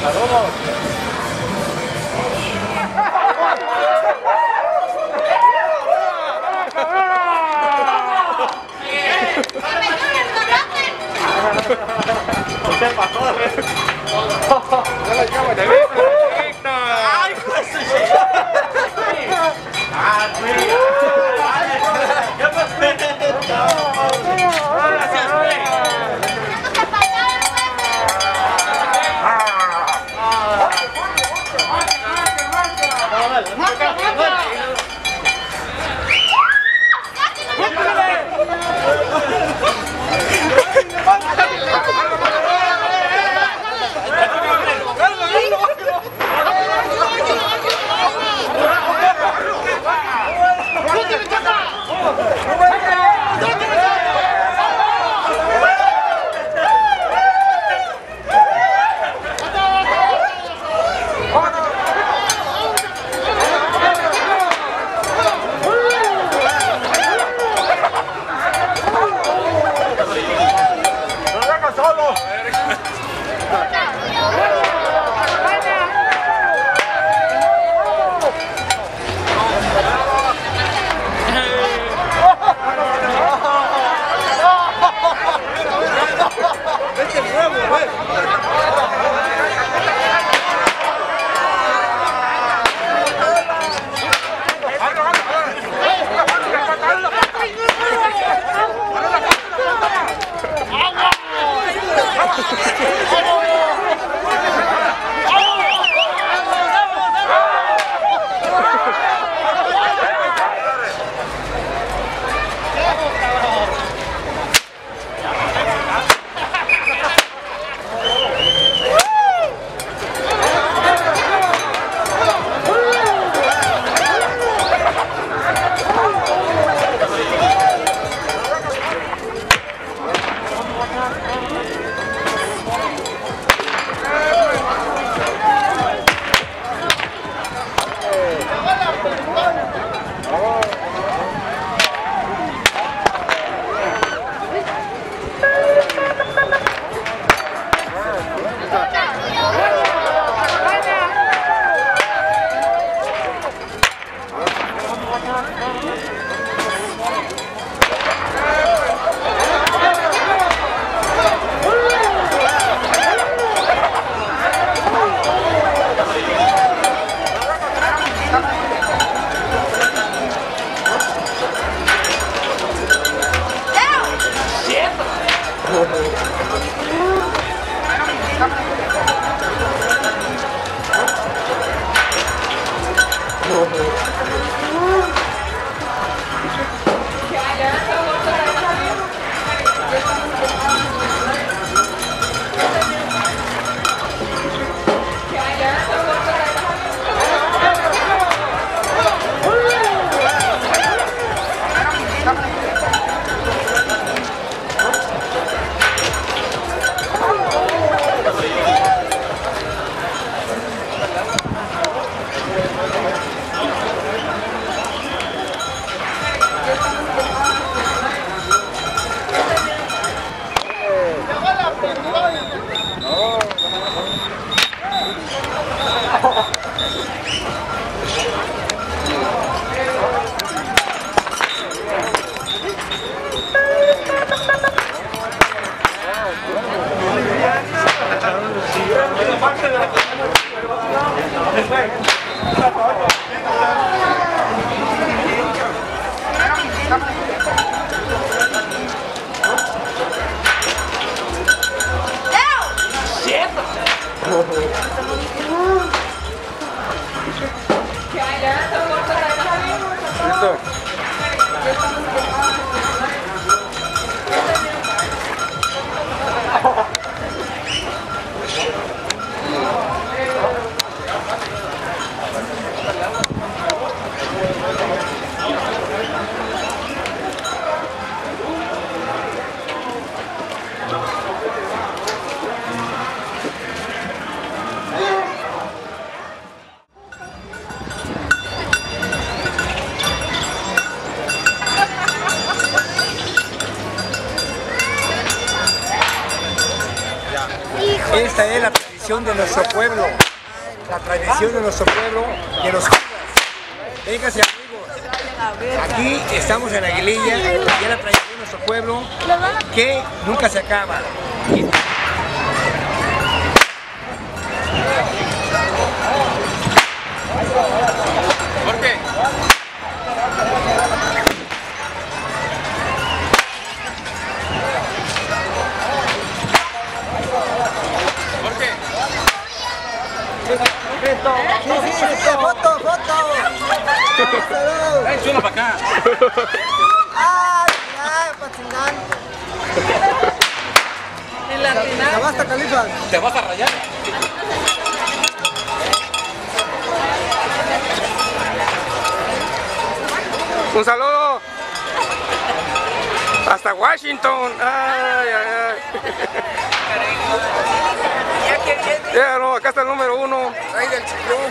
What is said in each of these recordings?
¿Qué pasó? ¡Ay, pues! ¡Ah, güey! ¡Qué perfecto! ¡Gracias, güey! Esta es la tradición. tradición de nuestro pueblo, la tradición de nuestro pueblo de los Judas. Vénganse amigos, aquí estamos en Aguililla, y es la tradición de nuestro pueblo que nunca se acaba. ¿Por qué? ¿Por qué? Foto, foto. Ven, chulo para acá. Para chingar. En la final. Ya basta, Califa. Te vas a rayar. Un saludo hasta Washington. Ay, ay, ay. Ya no, acá está el número 1. Ahí del chiclón.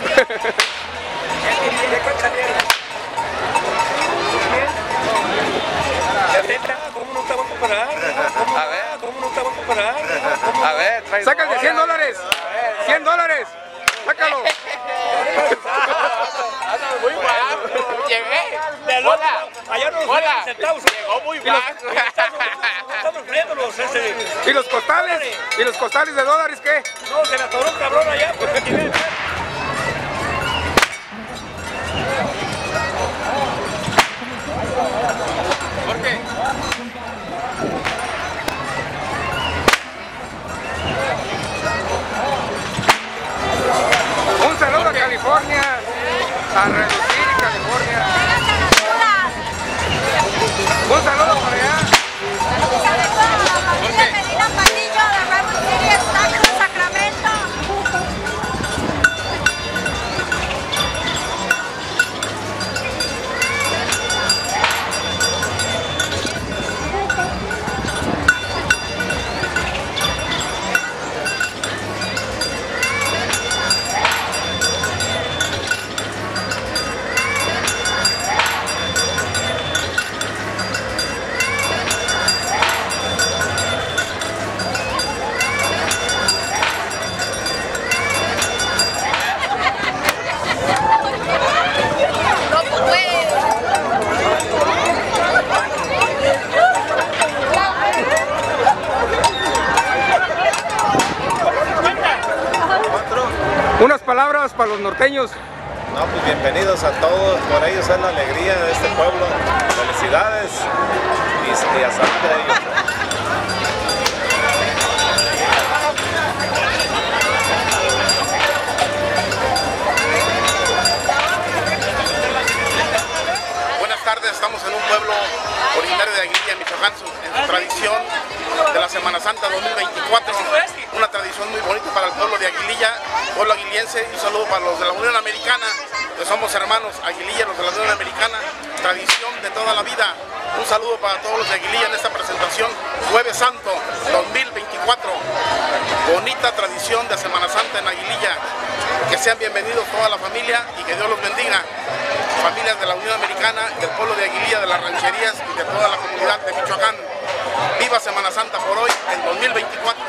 ¿Cómo no te va a comparar? A ver, ¿Cómo no te va a comparar? a ver, saca el de $100. $100. Sácalo. Muy bajo. Llegué. Allá nos Hola. centavos. Llegó muy bajo. Estamos riéndonos ese. ¿Y los costales? ¿Y los costales de dólares qué? No, se le atoró un cabrón allá. Porque tiene... ¿Por qué? Un saludo a California. A reducir California. Un saludo por allá. Medina Palillo de Redwood City, Stockton, Sacramento. Unas palabras para los norteños. No, pues bienvenidos a todos, por ellos es la alegría de este pueblo. Felicidades y a salud de ellos. Buenas tardes, estamos en un pueblo originario de Aguililla, Michoacán, en su tradición de la Semana Santa 2024, una tradición muy bonita para el pueblo de Aguililla, pueblo aguiliense, y un saludo para los de la Unión Americana, que somos hermanos Aguililla, los de la Unión Americana, tradición de toda la vida. Un saludo para todos los de Aguililla en esta presentación, Jueves Santo 2024, bonita tradición de Semana Santa en Aguililla. Que sean bienvenidos toda la familia y que Dios los bendiga. Familias de la Unión Americana, del pueblo de Aguililla, de las rancherías y de toda la comunidad de Michoacán. Viva Semana Santa por hoy, en 2024.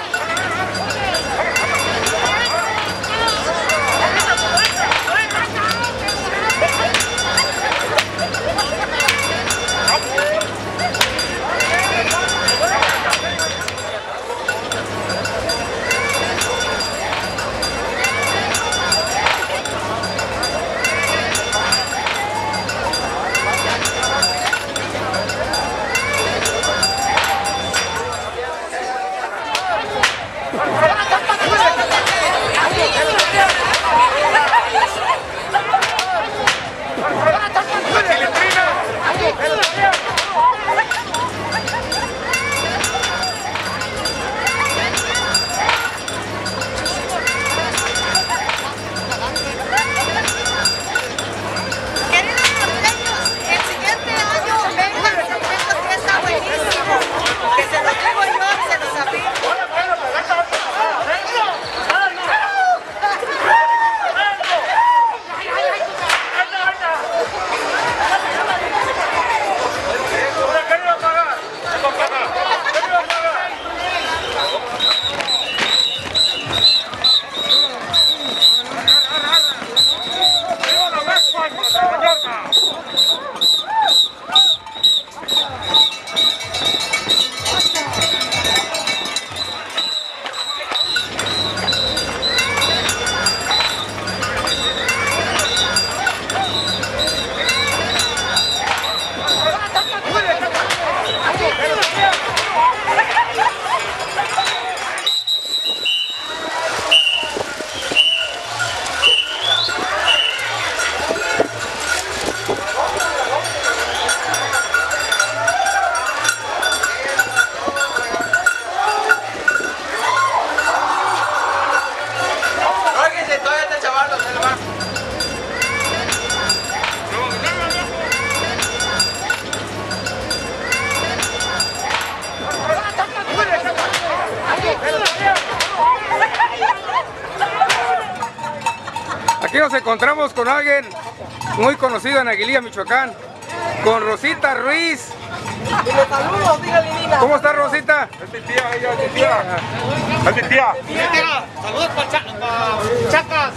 Aquí nos encontramos con alguien muy conocido en Aguililla, Michoacán, con Rosita Ruiz. Dile saludos, dígale Nina. ¿Cómo está, Rosita? Es mi tía, ella es mi tía. Es mi tía. Saludos para Chacas.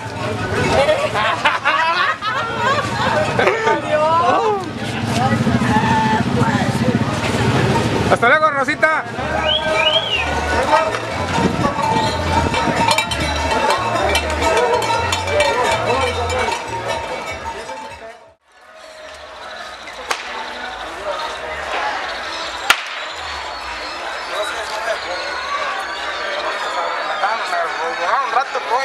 Hasta luego, Rosita. Un rato voy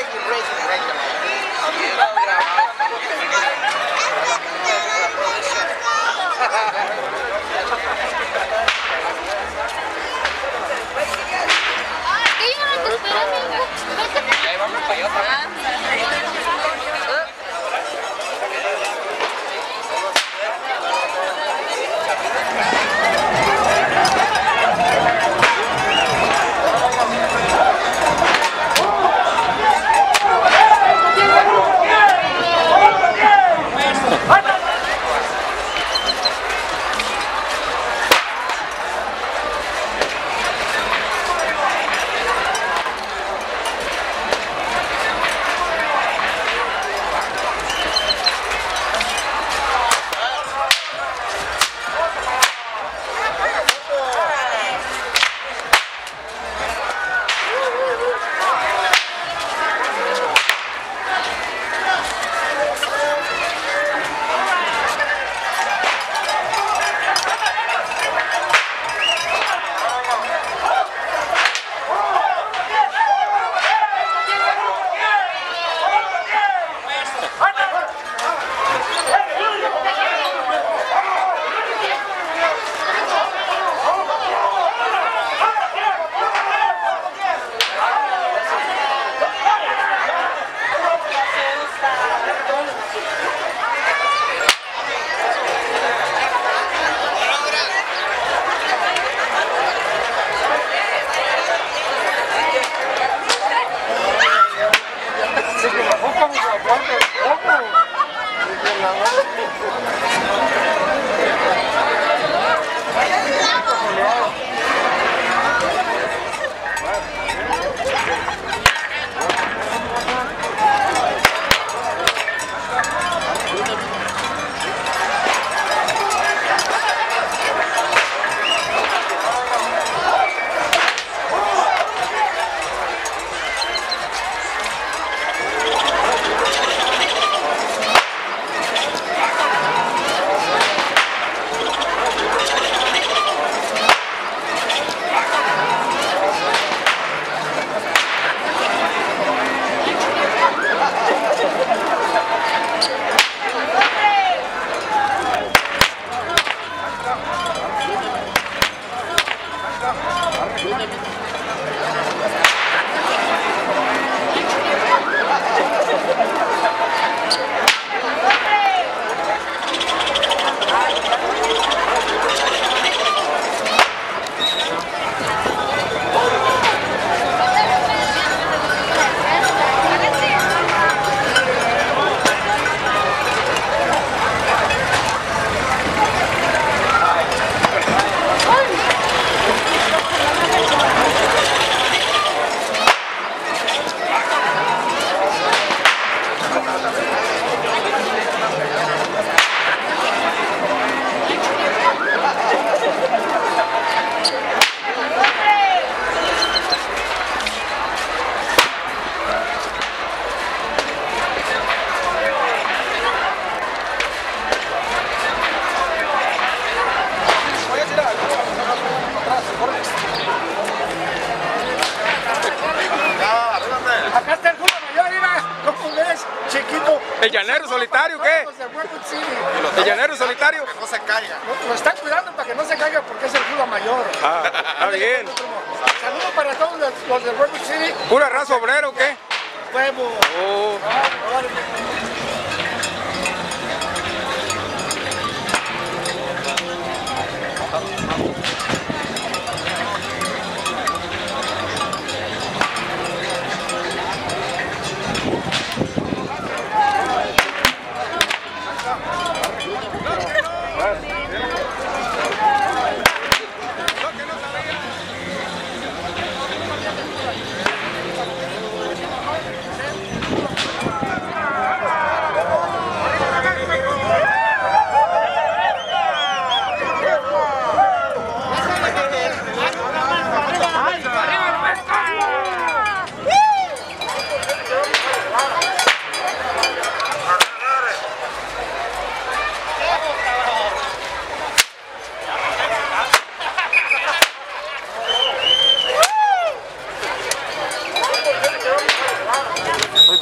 Acá está el Julio Mayor, mira, ¿cómo ves? Chiquito. ¿El llanero solitario qué? Los de Redwood City. ¿El llanero solitario? No se caiga. Lo están cuidando para que no se caiga porque es el Julio Mayor. Ah, está bien. Saludos para todos los de Redwood City. ¿Pura raza obrero o qué? Huevo. Oh.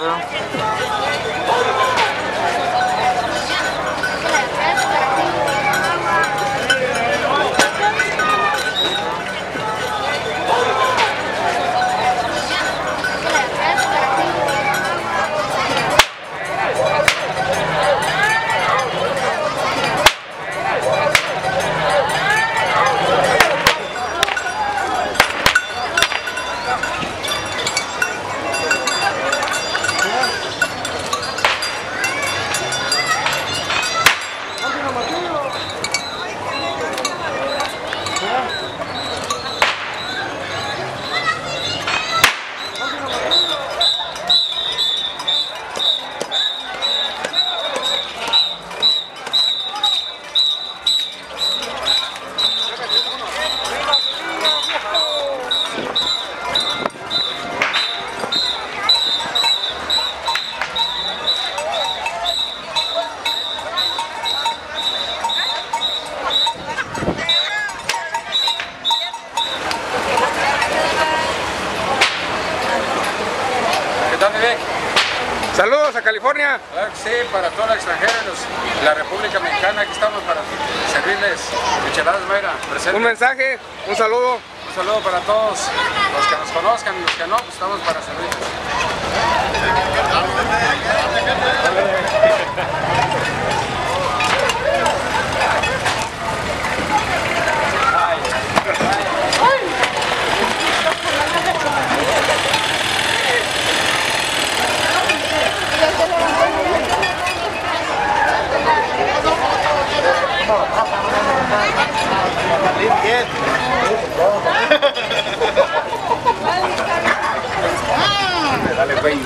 Saludos a California. Claro que sí, para toda la extranjera y la República Mexicana, aquí estamos para servirles micheladas Mayra. Presente. Un mensaje, un saludo. Un saludo para todos los que nos conozcan y los que no, pues estamos para servirles. Dale, güey.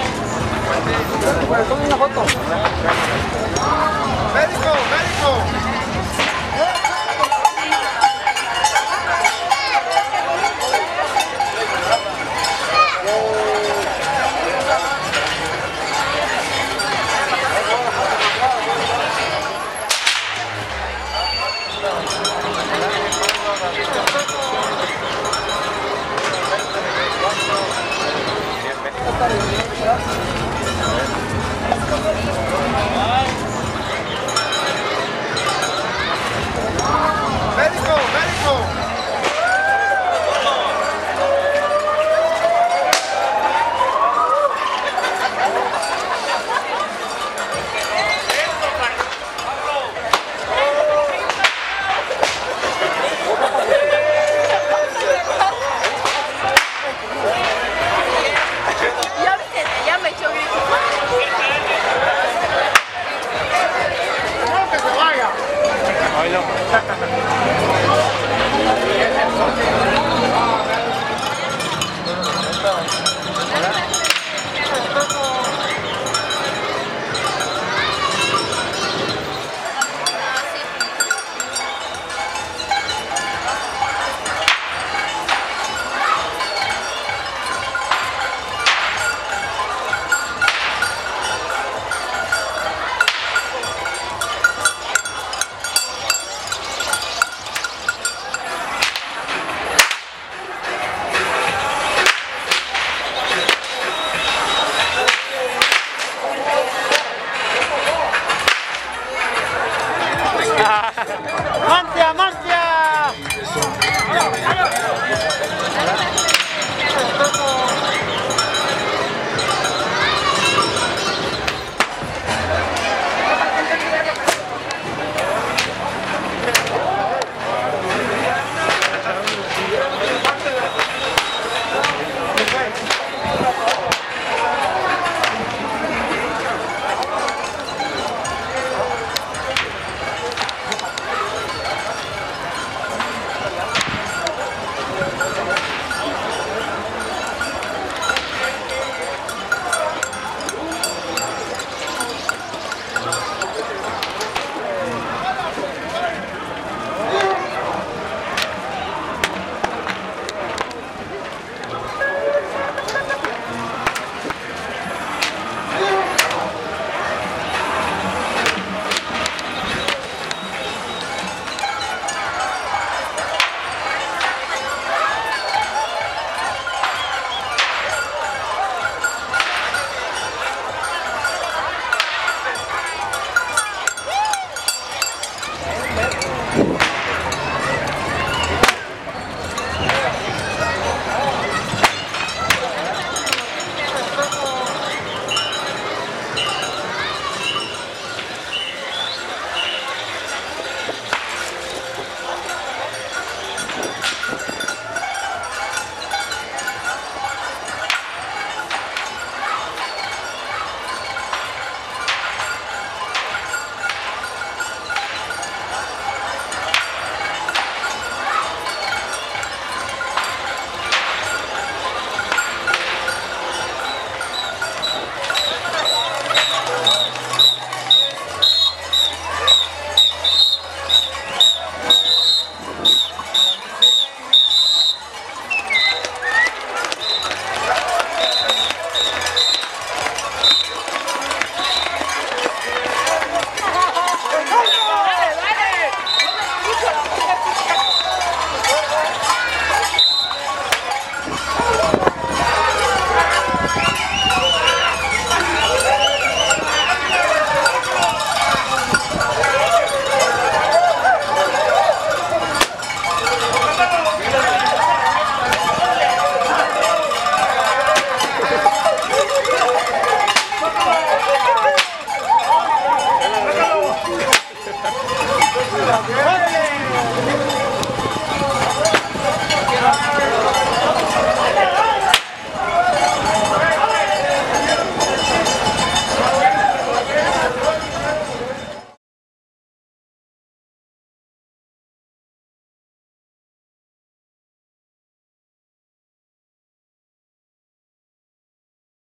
¡Médico! ¡Médico!